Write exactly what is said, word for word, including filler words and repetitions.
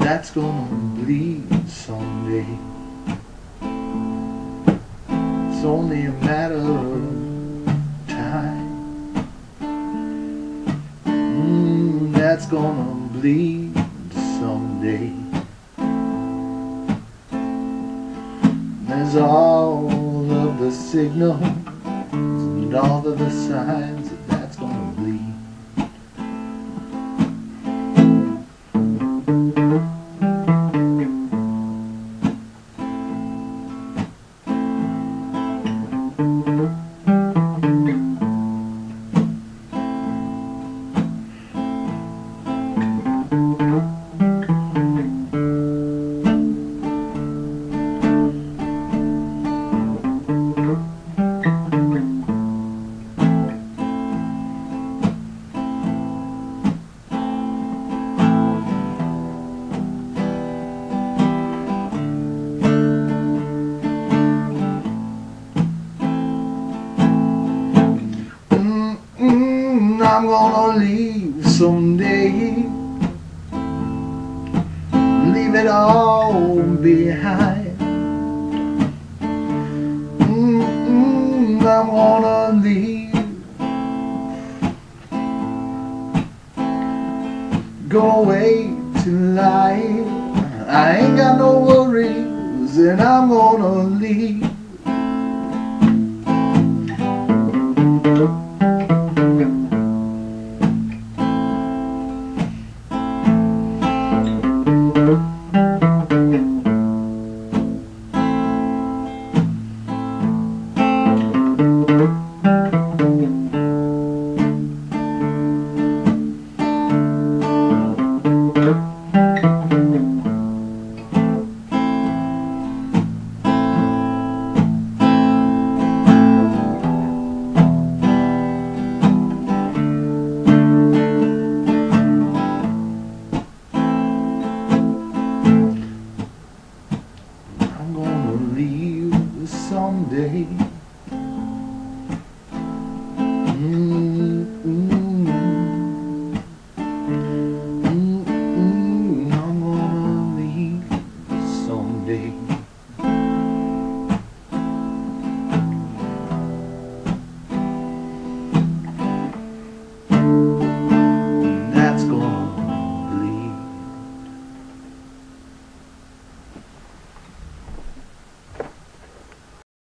that's gonna bleed someday. It's only a matter of time. Mm, that's gonna bleed someday. There's all of the signals and all of the signs that that's gonna bleed. I'm gonna leave someday, leave it all behind. Mm-mm, I'm gonna leave, go away to life. I ain't got no worries, and I'm gonna leave. Someday, mm-mm, mm-mm, I'm gonna leave someday.